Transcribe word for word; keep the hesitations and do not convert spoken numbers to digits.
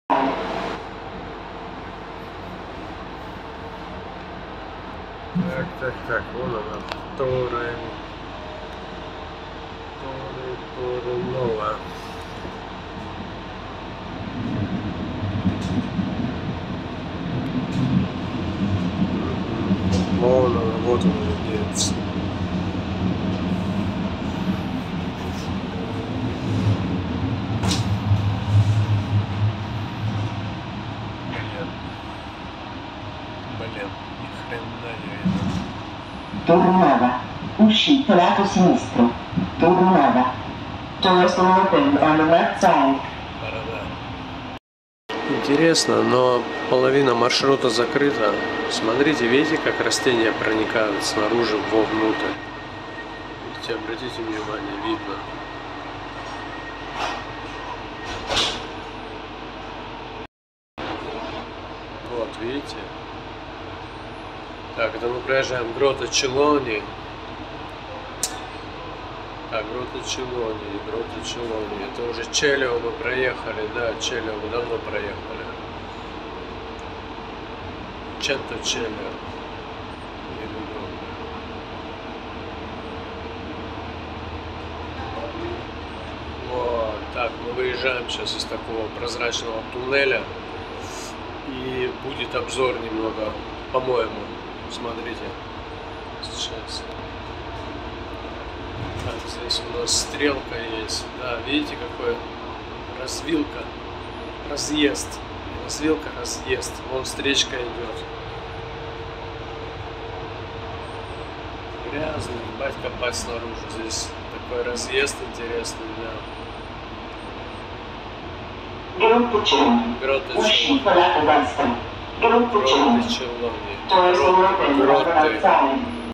Так, так, так, вон она, Torre, Torre, Torre Nova. Вон она, вот он идет. Блин, ни хрена не видно. Torre Nova, uscita lato sinistro. Torre Nova. Doors will open on the left side. Интересно, но половина маршрута закрыта. Смотрите, видите, как растения проникают снаружи вовнутрь. Видите, обратите внимание, видно. Вот, видите? Так, это мы проезжаем Грота Челони. Так, Грота Челони, Грота Челони. Это уже Челио мы проехали, да, Челио мы давно проехали. Ченто Челио. Вот, так, мы выезжаем сейчас из такого прозрачного туннеля. И будет обзор немного, по-моему. Смотрите. Сейчас. Так, здесь у нас стрелка есть. Да, видите, какой развилка. Разъезд. Развилка, разъезд. Вон встречка идет. Грязный, бать копать снаружи. Здесь такой разъезд интересный, да. Грота Челони. Грота Челони. Грота Челони. Гроты.